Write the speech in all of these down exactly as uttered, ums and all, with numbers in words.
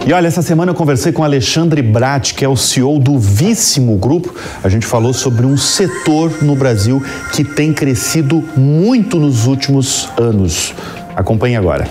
E olha, essa semana eu conversei com Alexandre Bratti, que é o C E O do Víssimo Grupo. A gente falou sobre um setor no Brasil que tem crescido muito nos últimos anos. Acompanhe agora.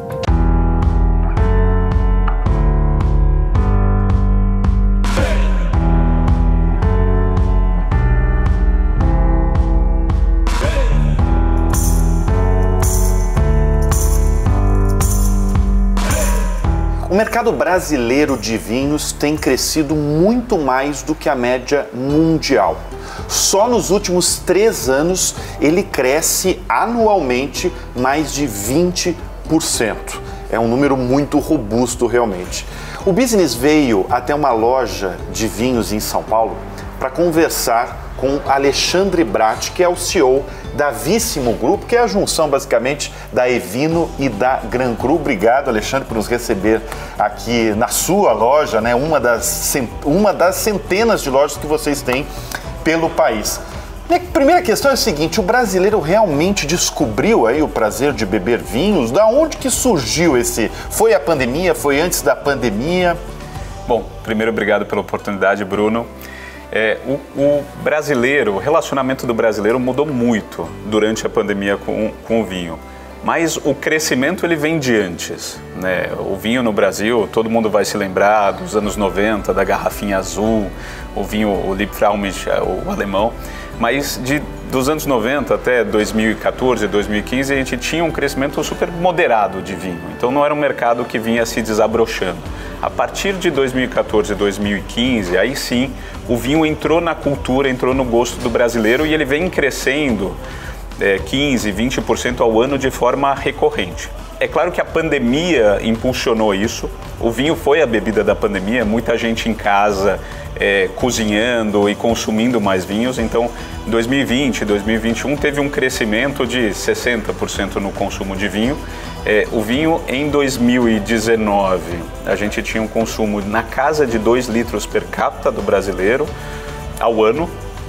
O mercado brasileiro de vinhos tem crescido muito mais do que a média mundial. Só nos últimos três anos ele cresce anualmente mais de vinte por cento. É um número muito robusto realmente. O Business veio até uma loja de vinhos em São Paulo para conversar com Alexandre Bratti, que é o C E O da Víssimo Grupo, que é a junção basicamente da Evino e da Gran Cru. Obrigado, Alexandre, por nos receber aqui na sua loja, né? Uma das, uma das centenas de lojas que vocês têm pelo país. Minha primeira questão é a seguinte: o brasileiro realmente descobriu aí o prazer de beber vinhos? Da onde que surgiu esse? Foi a pandemia? Foi antes da pandemia? Bom, primeiro, obrigado pela oportunidade, Bruno. É, o, o brasileiro, o relacionamento do brasileiro mudou muito durante a pandemia com, com o vinho, mas o crescimento ele vem de antes, né? O vinho no Brasil, todo mundo vai se lembrar dos anos noventa, da garrafinha azul, o vinho, o Liebfraumilch, o alemão, mas de, dos anos noventa até dois mil e quatorze, dois mil e quinze, a gente tinha um crescimento super moderado de vinho, então não era um mercado que vinha se desabrochando. A partir de dois mil e quatorze e dois mil e quinze, aí sim, o vinho entrou na cultura, entrou no gosto do brasileiro e ele vem crescendo é, quinze, vinte por cento ao ano de forma recorrente. É claro que a pandemia impulsionou isso, o vinho foi a bebida da pandemia, muita gente em casa é, cozinhando e consumindo mais vinhos, então dois mil e vinte, dois mil e vinte e um teve um crescimento de sessenta por cento no consumo de vinho. É, o vinho em dois mil e dezenove, a gente tinha um consumo na casa de dois litros per capita do brasileiro ao ano,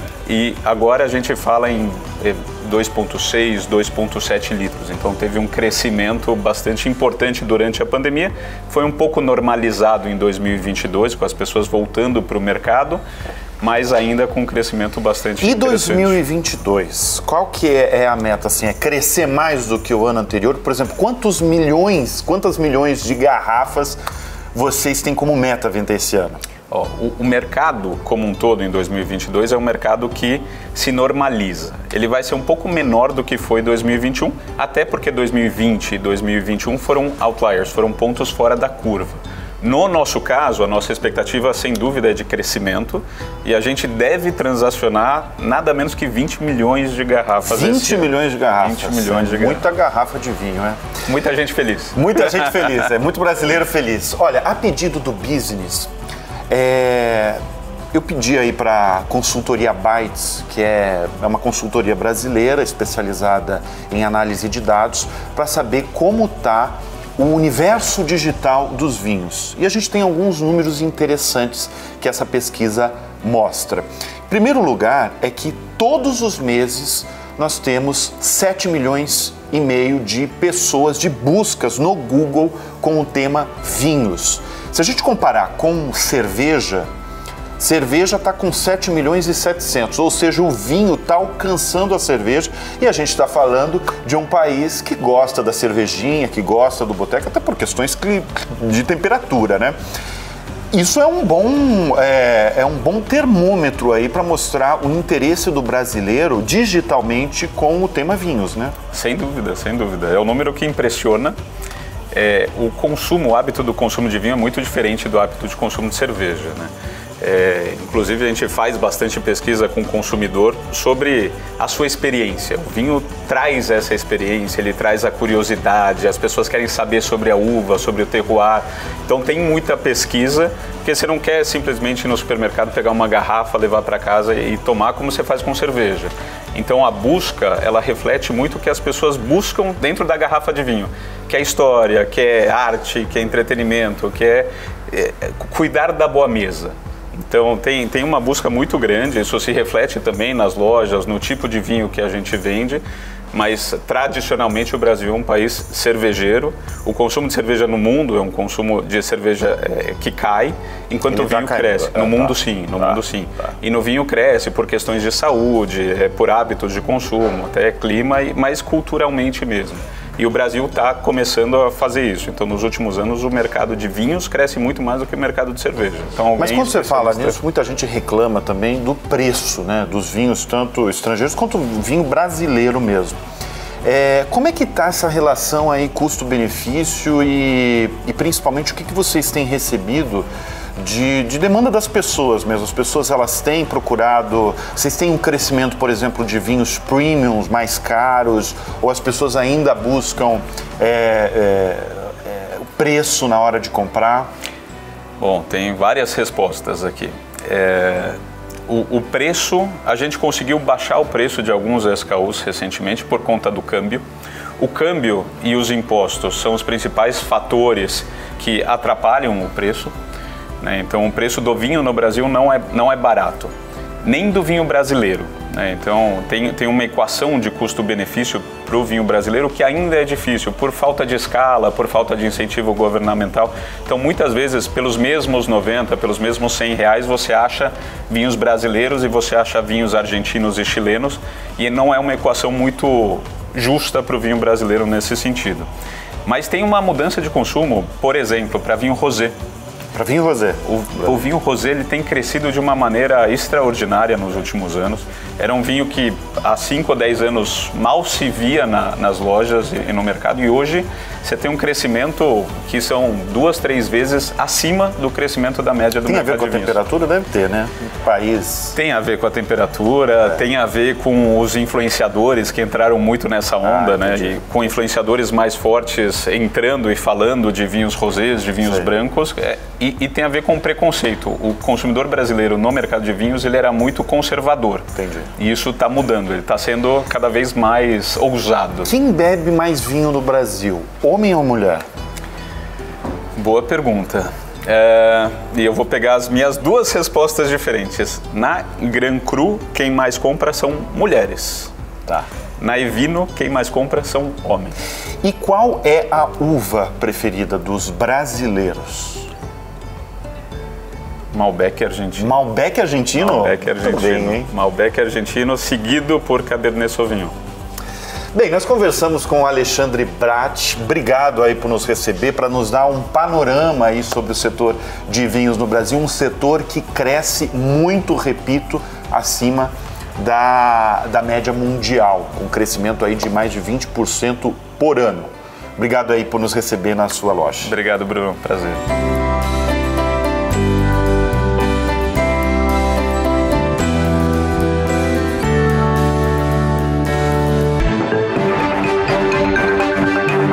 e agora a gente fala em dois vírgula seis, dois vírgula sete litros, então teve um crescimento bastante importante durante a pandemia, foi um pouco normalizado em dois mil e vinte e dois, com as pessoas voltando para o mercado, mas ainda com um crescimento bastante interessante. E dois mil e vinte e dois, qual que é, é a meta? Assim, é crescer mais do que o ano anterior? Por exemplo, quantos milhões, quantas milhões de garrafas vocês têm como meta vender esse ano? Ó, o, o mercado como um todo em dois mil e vinte e dois é um mercado que se normaliza. Ele vai ser um pouco menor do que foi dois mil e vinte e um, até porque dois mil e vinte e dois mil e vinte e um foram outliers, foram pontos fora da curva. No nosso caso, a nossa expectativa, sem dúvida, é de crescimento e a gente deve transacionar nada menos que vinte milhões de garrafas. vinte milhões de garrafas. vinte milhões de garrafas. Muita garrafa de vinho, é? Muita gente feliz. Muita gente feliz, é muito brasileiro feliz. Olha, a pedido do business, é... eu pedi aí para a consultoria Bytes, que é uma consultoria brasileira especializada em análise de dados, para saber como está o universo digital dos vinhos. E a gente tem alguns números interessantes que essa pesquisa mostra. Em primeiro lugar, é que todos os meses nós temos sete milhões e meio de pessoas, de buscas no Google com o tema vinhos. Se a gente comparar com cerveja, cerveja está com sete milhões e setecentos, ou seja, o vinho está alcançando a cerveja e a gente está falando de um país que gosta da cervejinha, que gosta do boteco, até por questões de temperatura, né? Isso é um bom, é, é um bom termômetro aí para mostrar o interesse do brasileiro digitalmente com o tema vinhos, né? Sem dúvida, sem dúvida. É o número que impressiona. É, o consumo, o hábito do consumo de vinho é muito diferente do hábito de consumo de cerveja, né? É, inclusive a gente faz bastante pesquisa com o consumidor sobre a sua experiência. O vinho traz essa experiência, ele traz a curiosidade, as pessoas querem saber sobre a uva, sobre o terroir. Então tem muita pesquisa, porque você não quer simplesmente ir no supermercado pegar uma garrafa, levar para casa e tomar como você faz com cerveja. Então a busca, ela reflete muito o que as pessoas buscam dentro da garrafa de vinho, que é história, que é arte, que é entretenimento, que é, é cuidar da boa mesa. Então tem, tem uma busca muito grande, isso se reflete também nas lojas, no tipo de vinho que a gente vende, mas tradicionalmente o Brasil é um país cervejeiro. O consumo de cerveja no mundo é um consumo de cerveja é, que cai, enquanto o vinho tá cresce. No ah, mundo tá. sim, no tá. mundo sim. Tá. E no vinho cresce por questões de saúde, é, por hábitos de consumo, até clima, mas culturalmente mesmo. E o Brasil está começando a fazer isso. Então, nos últimos anos, o mercado de vinhos cresce muito mais do que o mercado de cerveja. Então, mas quando você fala nisso, muita gente reclama também do preço, né, dos vinhos, tanto estrangeiros quanto vinho brasileiro mesmo. É, como é que está essa relação aí custo-benefício e, e principalmente o que, que vocês têm recebido De, de demanda das pessoas mesmo? As pessoas, elas têm procurado, vocês têm um crescimento, por exemplo, de vinhos premiums mais caros, ou as pessoas ainda buscam é, é, é, o preço na hora de comprar? Bom, tem várias respostas aqui. É, o, o preço, a gente conseguiu baixar o preço de alguns S K Us recentemente por conta do câmbio. O câmbio e os impostos são os principais fatores que atrapalham o preço. Então, o preço do vinho no Brasil não é, não é barato, nem do vinho brasileiro. Né? Então, tem, tem uma equação de custo-benefício para o vinho brasileiro que ainda é difícil, por falta de escala, por falta de incentivo governamental. Então, muitas vezes, pelos mesmos noventa, pelos mesmos cem reais, você acha vinhos brasileiros e você acha vinhos argentinos e chilenos, e não é uma equação muito justa para o vinho brasileiro nesse sentido. Mas tem uma mudança de consumo, por exemplo, para vinho rosé. Para vinho rosé. O, o vinho rosé ele tem crescido de uma maneira extraordinária nos últimos anos. Era um vinho que há cinco ou dez anos mal se via na, nas lojas e, e no mercado, e hoje você tem um crescimento que são duas, três vezes acima do crescimento da média do tem mercado de vinhos. Tem a ver com a temperatura? Deve ter, né? Um país... Tem a ver com a temperatura, é. tem a ver com os influenciadores que entraram muito nessa onda, ah, né? E com influenciadores mais fortes entrando e falando de vinhos rosés, de vinhos Sei. brancos. É, e, e tem a ver com o preconceito. O consumidor brasileiro no mercado de vinhos, ele era muito conservador. Entendi. E isso está mudando, ele está sendo cada vez mais ousado. Quem bebe mais vinho no Brasil? Homem ou mulher? Boa pergunta. É, e eu vou pegar as minhas duas respostas diferentes. Na Gran Cru, quem mais compra são mulheres. Tá. Na Evino, quem mais compra são homens. E qual é a uva preferida dos brasileiros? Malbec argentino. Malbec argentino? Malbec argentino. Bem, hein? Malbec argentino, seguido por Cabernet Sauvignon. Bem, nós conversamos com o Alexandre Bratti. Obrigado aí por nos receber, para nos dar um panorama aí sobre o setor de vinhos no Brasil, um setor que cresce muito, repito, acima da, da média mundial, com um crescimento aí de mais de vinte por cento por ano. Obrigado aí por nos receber na sua loja. Obrigado, Bruno. Prazer.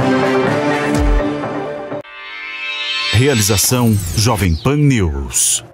Realização Jovem Pan News.